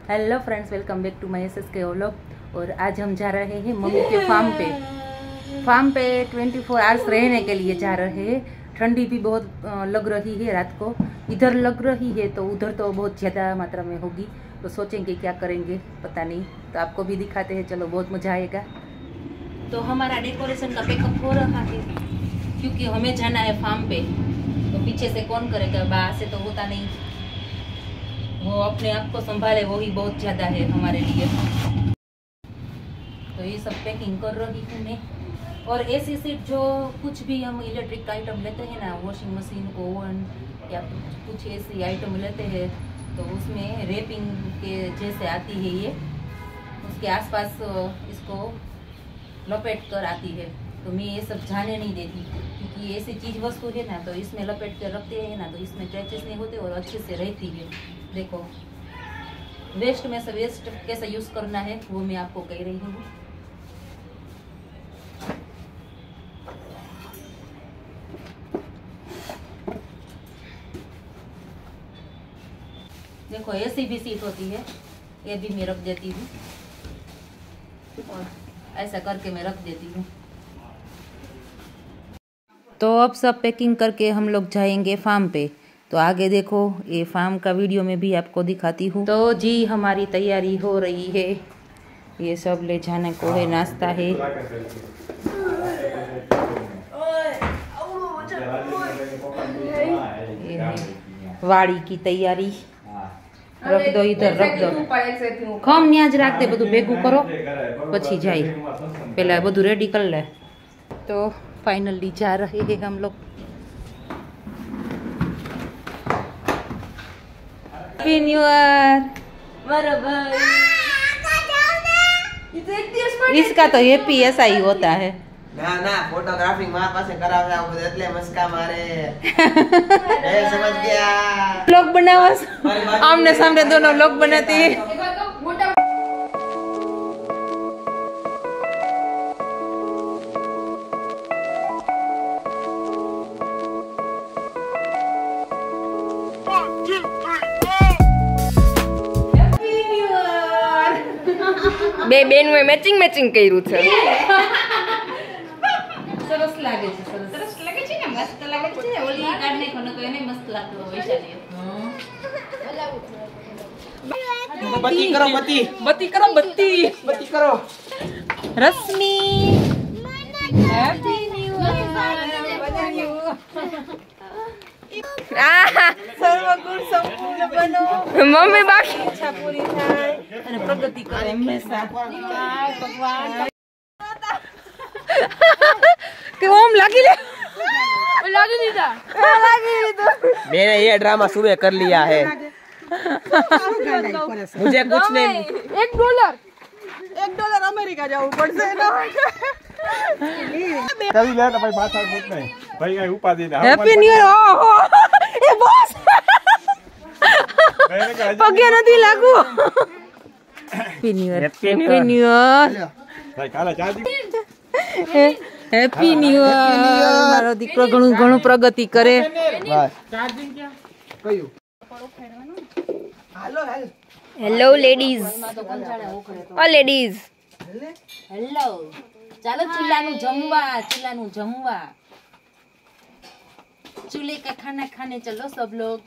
Hello friends, welcome back to my SSK vlog. और आज हम जा रहे हैं मम्मी के फार्म पे 24 आवर्स रहने के लिए जा रहे हैं। ठंडी भी बहुत लग रही है, रात को इधर लग रही है तो उधर तो बहुत ज़्यादा मात्रा में होगी। तो सोचेंगे क्या करेंगे पता नहीं, तो आपको भी दिखाते हैं। चलो, बहुत मज़ा आएगा। तो हमारा डेकोरेशन का पेकअप हो रहा है क्योंकि हमें जाना है फार्म पे। तो पीछे से कौन करेगा, बाहर से तो होता नहीं। वो अपने आप को संभाले वो ही बहुत ज़्यादा है हमारे लिए। तो ये सब पैकिंग कर रही हूँ मैं। और ऐसी सीट जो कुछ भी हम इलेक्ट्रिक आइटम लेते हैं ना, वॉशिंग मशीन, ओवन या कुछ ऐसी आइटम लेते हैं, तो उसमें रेपिंग के जैसे आती है ये, उसके आसपास इसको लपेट कर आती है। तो मैं ये सब जाने नहीं देती क्योंकि ऐसी चीज़ वस्तु है ना, तो इसमें लपेट कर रखते हैं ना, तो इसमें क्रैचेस नहीं होते और अच्छे से रहती है। देखो, वेस्ट में से वेस्ट कैसे यूज़ करना है वो मैं आपको कह रही हूँ। देखो, ऐसी भी सीट होती है, ये भी मैं रख देती हूँ और ऐसा करके मैं रख देती हूँ। तो अब सब पैकिंग करके हम लोग जाएंगे फार्म पे। तो आगे देखो, ये फार्म का वीडियो में भी आपको दिखाती हूँ। तो जी, हमारी तैयारी हो रही है। ये सब ले जाने को है, नाश्ता है। ये है वाड़ी की तैयारी। रख दो इधर, रख दो। खम न्याज रख दे, बधु भेगू करो पछी जाए, पहला बधु रेडी कर ले। तो फाइनली जा रहे हैं हम लोग। Happy new year. इसका तो हैप्पी ऐसा ही होता है ना ना, फोटोग्राफी मां पास करावता हूं એટલે મસ્કા મારે એ समझ गया। लोग बनावा, आमने सामने दोनों लोग बनाते हैं। બે બેનોએ મેચિંગ કર્યું છે। સરસ લાગે છે, સરસ લાગે છે ને, મસ્ત લાગે છે ને। ઓલી કાઢ નાખો ને, કોઈ નહીં મસ્ત લાગતો વૈશાલી। બત્તી કરો, બત્તી બત્તી કરો, બત્તી કરો। Rashmi, happy new year. સર્વગુણ સંપૂર્ણ બનો, મમ્મી બાકી ઈચ્છા પૂરી થાય અને પ્રગતિ કરે હંમેશા। ભગવાન કે ઓમ લાગી લે, લાગી દીધા, લાગી દીધો। मैंने ये ड्रामा सुबह कर लिया है, मुझे कुछ नहीं। $1 अमेरिका जाऊ પડશે ना। કરી લે તો ભાઈ પાછા મૂક નહીં ભાઈ, કઈ ઉપાધિ ના। Happy new year. ઓહો, એ બોસ પગે નથી લાગુ। Happy new year, happy new year, ભાઈ કાલે ચાર્જિંગ હેપી ન્યુ યર। મારો દીકરો ઘણું ઘણું પ્રગતિ કરે। चार्जिंग क्या कયું? हेलो हेलो હેલો લેડીઝ, ઓ લેડીઝ, હેલો, ચાલો ચૂલાનું જમવા, ચૂલાનું જમવા। चूल्हे का खाना खाने चलो सब लोग।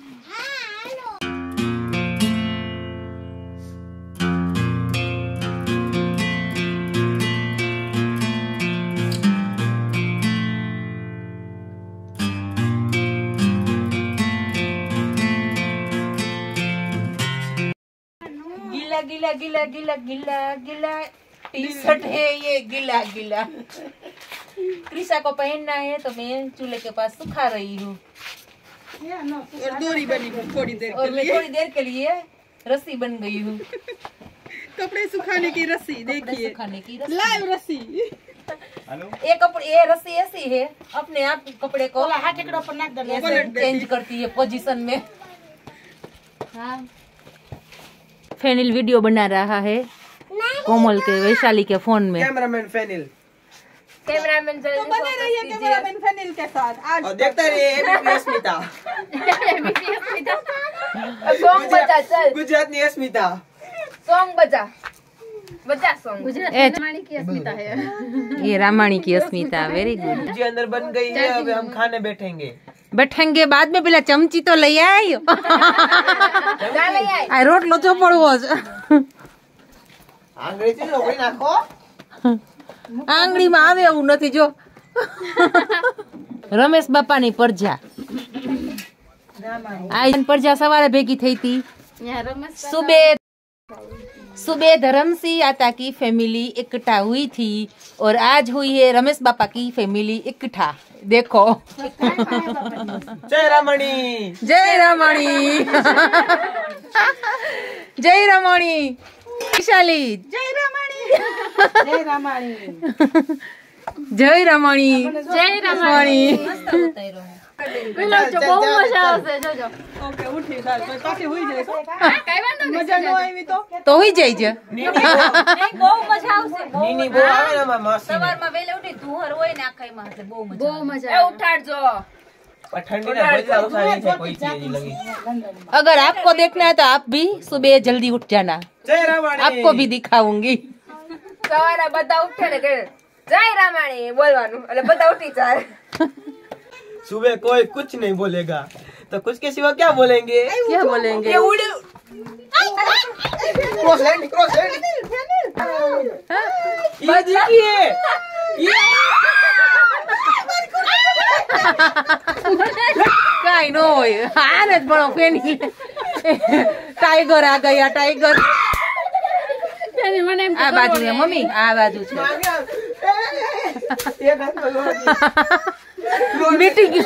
गीला गीला गीला गीला गीला गीला टी शर्ट है ये, गीला गीला। क्रिसा को पहनना है तो मैं चूल्हे के पास सुखा रही हूँ। और दूरी बनी थोड़ी देर और मैं थोड़ी देर के लिए रस्सी बन गई हूँ। कपड़े सुखाने की रस्सी कपड़े देखिए, सुखाने की रस्सी। लाइव रस्सी। ये रस्सी ऐसी है, अपने आप कपड़े को ऐसे चेंज करती है पोजीशन में। हाँ, फेनिल वीडियो बना रहा है कोमल के, वैशाली के फोन में। कैमरामैन फेनिल, कैमरामैन तो बने रहिए कैमरामैन फेनिल के साथ। आज और देखते रहिए एबीपी अस्मिता। कौन बता चल गुजरात ની अस्मिता। सॉन्ग बजा बजा सॉन्ग। रामायणी की अस्मिता है। ये रामायणी की अस्मिता, वेरी गुड। जी अंदर बन गई है, अब हम खाने बैठेंगे। बैठेंगे बाद में, પેલા ચમચી તો લઈ આય। આ રોટલો ચોપડવો છે। આંગળી થી રોકડી નાખો। આંગળીમાં આવે એવું નથી જો। રમેશ બાપાની પરજા, આ પરજા સવારે ભેગી થઈ હતી। सुबह धर्मसी आता की फैमिली इकट्ठा हुई थी और आज हुई है रमेश बापा की फैमिली इकट्ठा। देखो, जय रामणी, जय रामणी, जय रामणी, विशाली, जय रामणी, जय रामणी, जय रामणी, जय रामणी। બહુ મજા આવશે જોજો। ઓકે ઉઠી જાય તો પાછી હોઈ જાય કઈ વાંધો નહીં, મજા ન આવી તો તો હોઈ જાય છે। બહુ મજા આવશે। નીની બહુ આવે ને મારા માસી સવારમાં વેલે ઉઠી ધુહર હોય ને આખાઈમાં એટલે બહુ મજા। બહુ મજા એ ઉઠાડજો। पर ठंडी ना बजा उठाई थे कोई चीज नहीं लगी। अगर आपको देखना है तो आप भी सुबह जल्दी उठ जाना, जय रामणी, आपको भी दिखाऊंगी। સવારે બધા ઉઠે ને કે જય રામાણી બોલવાનું એટલે બધા ઉઠી જાય। सुबह कोई कुछ नहीं बोलेगा तो कुछ के सिवा क्या बोलेंगे? क्या बोलेंगे? ये उड़े क्रॉस लैंड, क्रॉस लैंड। ये देखिए, ये કઈ નો હોય, આને જ ભણો ફેની। ટાઈગર આ ગયા, ટાઈગર આ બાજુ છે મમ્મી, આ બાજુ છે ये गाना लो मीटिंग।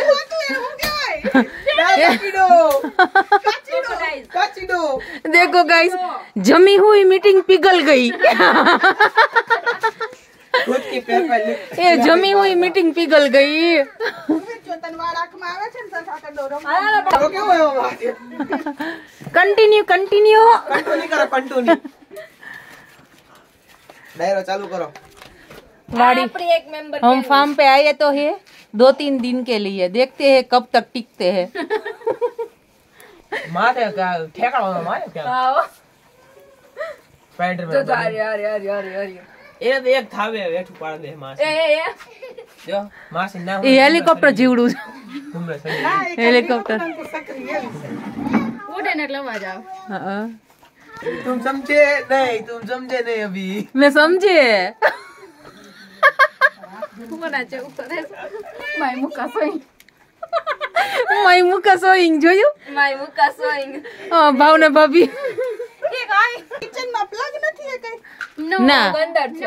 देखो गाइस, जमी हुई मीटिंग पिघल गई। खुद के पैर पे ये जमी हुई मीटिंग पिघल गई। कंटिन्यू कंटिन्यू कंटिन्यू करो, कंटिन्यू। डायरो चालू करो। वाड़ी આપણી એક મેમ્બર हम फार्म पे आए तो है 2-3 दिन के लिए, देखते हैं कब तक टिकते हैं। माथे का ठेकाणो मारे क्या આવો स्पाइडर જો मैन અરે અરે અરે અરે અરે ये तो एक थावे वेठू पाड़ दे मास એ એ जो मास ना ये हेलीकॉप्टर जीवड़ू છે। घूमरे सही। हेलीकॉप्टर ઉડે ને એટલે અવાજ આવે। हाँ, तुम समझे नहीं, तुम समझे नहीं अभी। मैं समझे। બનાચે ઉપર માય મુકા સોઈંગ માય મુકા સોઈંગ જોયું? માય મુકા સોઈંગ ભાવના ભાભી કિચન માં પ્લગ નથી હે કઈ ના, અંદર છે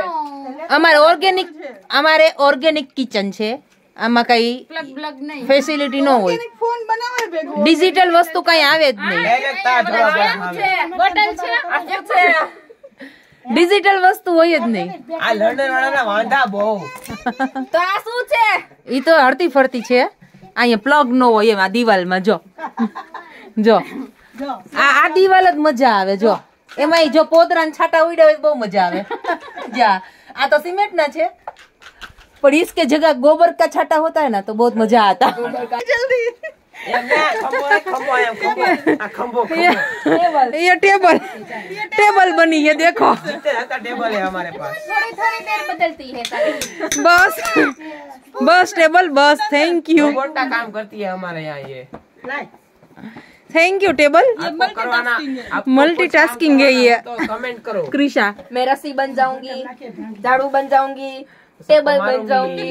અમારે ઓર્ગેનિક કિચન છે, આમાં કઈ પ્લગ પ્લગ નહીં ફેસિલિટી ન હોય, ફોન બનાવે ભેગો ડિજિટલ વસ્તુ કઈ આવે જ નહીં, डायरेक्ट ताज हो गया છે બટન છે આ છે ડિજિટલ વસ્તુ હોય જ નહીં। आ लंडन वाला ना वांधा बहु તો આ શું છે? ઈ તો હરતી ફરતી છે, અહીંયા પ્લગ ન હોય એમ, આ દિવાલમાં જો જો આ દિવાલ જ મજા આવે જો, એમાં જો પોદરાન છાટા ઉડ્યા હોય બહુ મજા આવે। જા આ તો સિમેન્ટ ના છે, पर इसके जगह गोबर का छाटा होता है ना तो बहुत मजा आता। જલ્દી ये मैं खंबो है, खंबो है, खंबो आ खंबो ये टेबल बनी है, देखो जितने रहता टेबल है हमारे पास। थोड़ी थोड़ी देर बदलती है सारी। बस बस टेबल बस। थैंक यू, रोबोट का काम करती है हमारे यहाँ ये। Thank you table. आपको करवाना, आपको मल्टीटास्किंग कुछ है काम ये। करवाना तो कमेंट करो। कृषा मैं रस्सी बन जाऊंगी, झाड़ू बन जाऊंगी, टेबल बन जाऊंगी।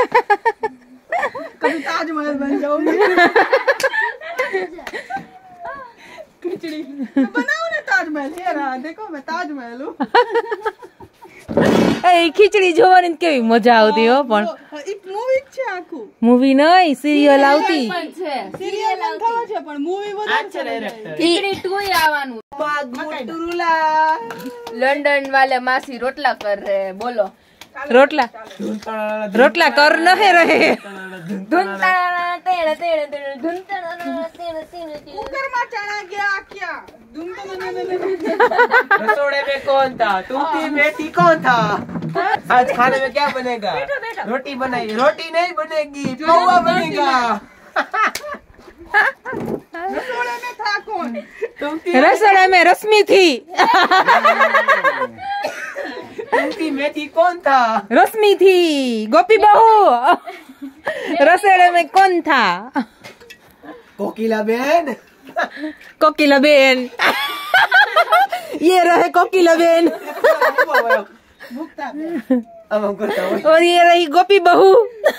कभी ताजमहल बन जाऊंगी खिचड़ी बनाओ ना ताजमहल। ये रहा देखो मैं ताजमहल हूँ। એ ખીચડી જોવાની કેવી મજા આવતી હો, પણ એક મૂવી છે આખું મૂવી નહીં સિરિયલ આવતી। સિરિયલ થવા છે પણ મૂવી વધારે अच्छा डायरेक्टर। खिचड़ी 2 ही आवानू। लंदन वाले मासी रोटला कर रहे हैं, बोलो। રોટલા રોટલા કર નહે રહે। धुनता तेरे तेरे तेरे धुनता तेरे तेरे कुकर में चना गया क्या रसोड़े में कौन था? तुम थी, बेटी कौन था? आज खाने में क्या बनेगा? रोटी बनाई, रोटी नहीं बनेगी, पौवा बनेगा। रसोड़े में था कौन? रसोड़ा में रश्मि थी। टूटी मेथी कौन था? रश्मि थी, गोपी बहू। रसोड़े में कौन था? कोकिला बहन। कोकिला बेन। ये रहे कोकिला बेन। अब हम करता हूँ। और ये रही गोपी बहू।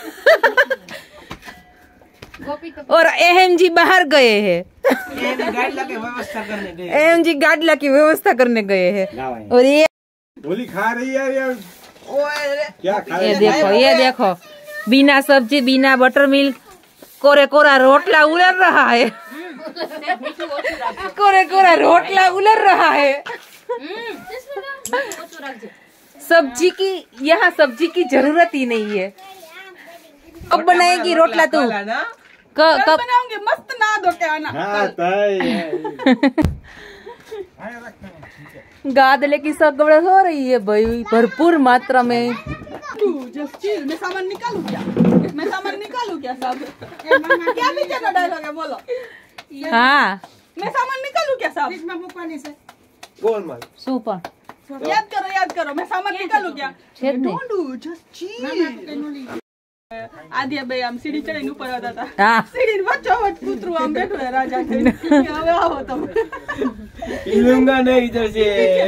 और एम जी बाहर गए हैं। गाड़ी की व्यवस्था करने गए। एम जी गाड़ी की व्यवस्था करने गए हैं। और ये गोली खा रही है यार। क्या खा रही ये है? देखो, ये देखो, बिना सब्जी बिना बटर मिल्क कोरे कोरा रोटला उलर रहा है। कोरे कोरा रोटला उलर रहा है। सब्जी की, यहाँ सब्जी की जरूरत ही नहीं है। कब बनाएगी रोटला तू? कल बनाऊंगी, मस्त ना दो क्या ना। हाँ तय। गादले की सगवड़ हो रही है भाई, भरपूर मात्रा में। Just chill. मैं सामान निकालूं क्या? मैं सामान निकालूं क्या सब? क्या पीछे का डायलॉग है बोलो? हाँ, मैं सामान निकालूं क्या सब? इसमें मुकाने से गोलमाल। सुपर। याद करो मैं सामान निकालूं क्या? छेद दे। Don't do, just chill. आदिया भाई आम सीढ़ी चढ़ीने ऊपर आता था। हाँ, सीढ़ी वच्चो वच कूतरू आम बैठो है राजा थઈને। હવે આવો તમે। हिलूंगा नहीं इधर से।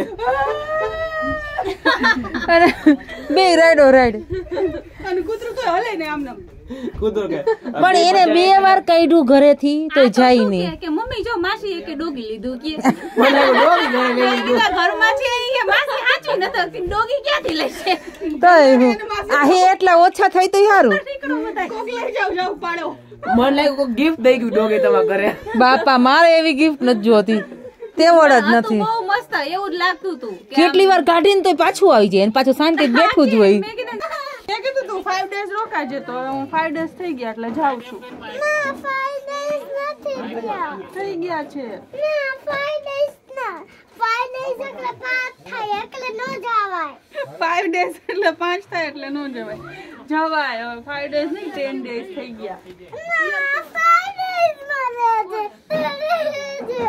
બે રાઈડો રાઈડ। અને કૂતરું તો હલે ને આમ નામ। कूदो के। પણ એને બે વાર કાઢ્યું ઘરેથી તો જાય નહીં। કે મમ્મી જો માસી કે ડોગી લીધું કે મને डोगी घर ले ली। ઘરમાં છે કે માસી સાચું નતો કે ડોગી ક્યાંથી લેશે તો આ એટલા ઓછા થાય તો સારું। કોક લઈ જાવ પાડો। मन लागे को गिफ्ट दे गई डोगे तमा घरे। બાપા મારે એવી ગિફ્ટ નથી જોતી, તેવડ જ આ તો નથી। બહુ મસ્ત એવું જ લાગતું હતું કે કેટલી વાર કાઢીને તો પાછું આવી જાય, અને પાછું શાંતિ બેઠું જ હોય। મેં કીધું મેં કીધું તું 5 days રોકાજે, તો હું 5 days થઈ ગયા એટલે જાઉં છું। ના 5 days નથી ગયા। થઈ ગયા છે। ના 5 days ના 5 days એટલે 5 થાય એટલે ન જવાય। 5 days એટલે 5 થાય એટલે ન જવાય। જવાય હવે 5 days નહીં 10 days થઈ ગયા। ના 5 days માં રહેજે।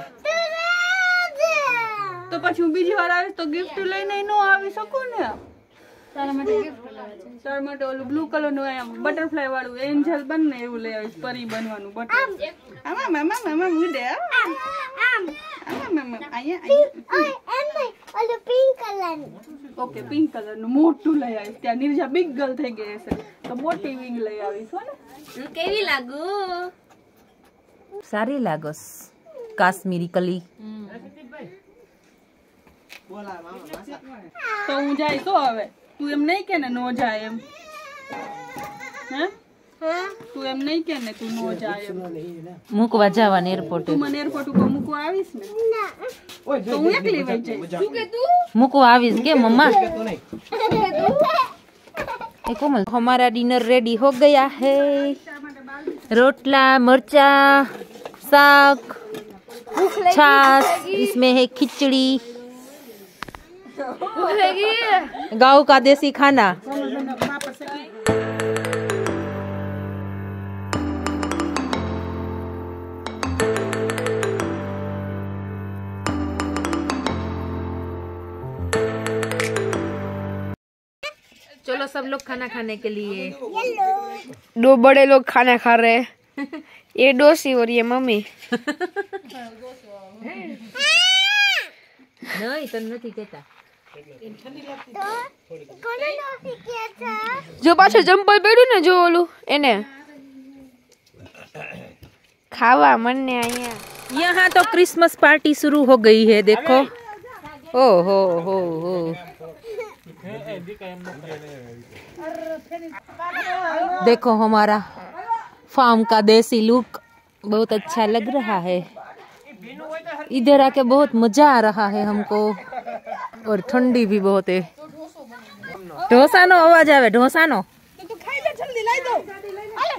તો પછી હું બીજી વાર આવીશ તો ગિફ્ટ લઈને ન આવી શકું ને। તારા માટે gift લાવે છે તાર માટે ઓલું બ્લુ કલર નું બટરફ્લાય વાળું એન્જલ બન ને એવું લઈ આવીશ, પરી બનવાનું બટર। આમાં મામા મામા મુડે આમ આમાં મામા આયા ઓય એમ નહીં ઓલું pink colour okay pink colour નું મોટું લઈ આવીશ। ત્યાં નિર્જા બિગ ગર્લ થઈ ગઈ હશે તો મોટી વિંગ લઈ આવીશ હો ને। હું કેવી લાગુ સારી લાગોસ કાશ્મીરી કલી। તો હું જાય તો હવે તું એમ નહીં કે ને નો જાય એમ હે? તું એમ નહીં કે ને તું નો જાય એમ? મૂકવા જવાને એરપોર્ટે, તું મને એરપોર્ટ ઉપર મૂકવા આવીશ ને તો હું એકલી વઈ જઈશ। શું કે તું મૂકવા આવીશ કે મમ્मा। ए कोमल, हमारा डिनर रेडी हो गया है। रोटला, मरचा, साग, छाछ, इसमें है खिचड़ी, गाँव का देसी खाना। चलो सब लोग खाना खाने के लिए। दो बड़े लोग खाना खा रहे हैं, ये डोसी और ये मम्मी। नहीं तो नहीं कहता। કોને નોસી કે છે? जो पाछो जंपल पड़્યું ને જો ઓલું એને खावा मन ने आया। यहाँ तो क्रिसमस पार्टी शुरू हो गई है, देखो। ओ हो। देखो हमारा फार्म का देसी लुक बहुत अच्छा लग रहा है। इधर आके बहुत मजा आ रहा है हमको, और ठंडी भी बहुत है। ढोसा नो आवाज आवे, ढोसा नो। તો ખાઈ લે જલ્દી લઈ દો હાલે।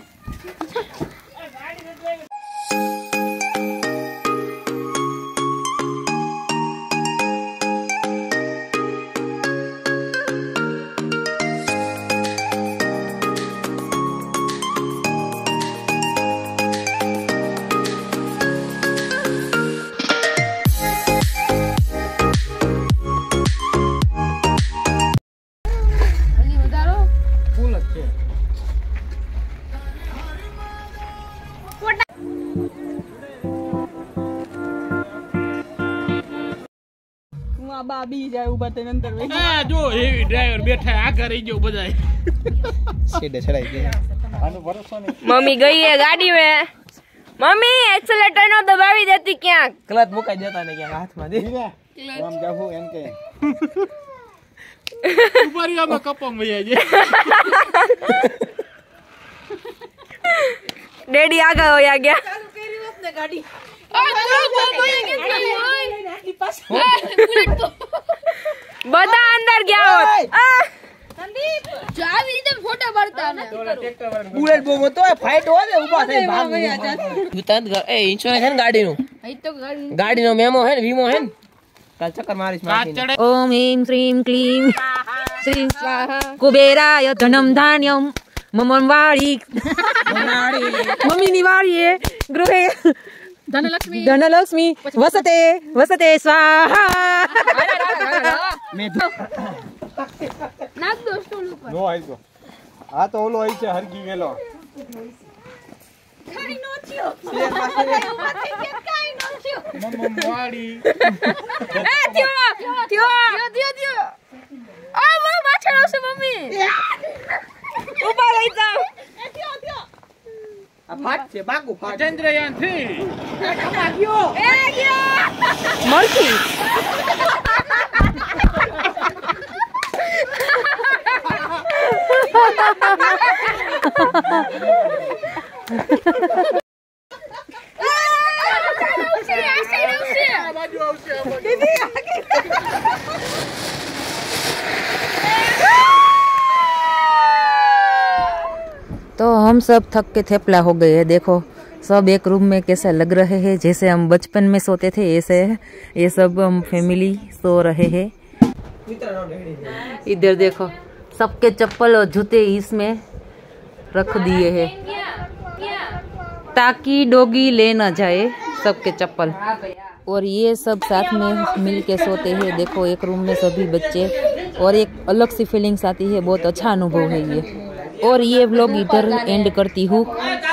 બા બી જાય ઉભા થઈને અંદર વહી આ જો હેવી ડ્રાઈવર બેઠા આગળ રહી ગયો બધાય सीधे चढ़ाई गई મમ્મી ગઈ હે ગાડી में મમ્મી એક્સેલેટર નો દબાવી દેતી ક્યાં क्लच मुकाई देता ने क्या हाथ में दे આમ જાવું એમ કે ઉપરિયામાં કપમ વયા જે ડેડી આગળ હોયા ગયા બધા અંદર ગયા હોત बुलेट बम तो फाइट हो दे ऊपर से भाग जुता ए इंश्योरेंस है गाड़ी नो गाड़ी नो मेमो है वीमो है कल चक्कर मारिस मारती ओम ह्रीं श्रीं क्लीं श्रीं स्वाहा कुबेराय धनं धान्यं मम वाणी मम्मी वाणी गृहे धनलक्ष्मी वसते वसते स्वाहा નો આઈતો આ તો ઓલો આઈ છે હરગી ગેલો મમ્મ વાડી फाट से बागू फाट ચંદ્રયાન 3 મળતી तो हम सब थक के थेपला हो गए हैं। देखो सब एक रूम में कैसा लग रहे हैं, जैसे हम बचपन में सोते थे ऐसे ये सब हम फैमिली सो रहे हैं। इधर देखो सबके चप्पल और जूते इसमें रख दिए हैं ताकि डॉगी ले न जाए सबके चप्पल। और ये सब साथ में मिल के सोते हैं। देखो एक रूम में सभी बच्चे और एक अलग सी फीलिंग्स आती है, बहुत अच्छा अनुभव है ये। और ये व्लॉग इधर एंड करती हूँ।